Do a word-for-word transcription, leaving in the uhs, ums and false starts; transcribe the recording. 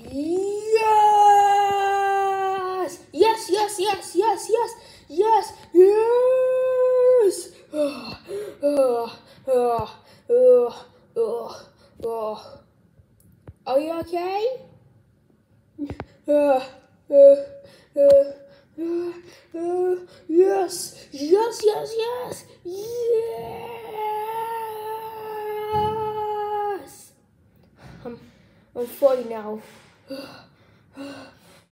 Yes! Yes, yes, yes, yes, yes, yes, yes! Oh, oh, oh, oh, oh, oh. Are you okay? Uh, uh, uh, uh, uh, yes, yes, yes, yes, yes! I'm, I'm fine now.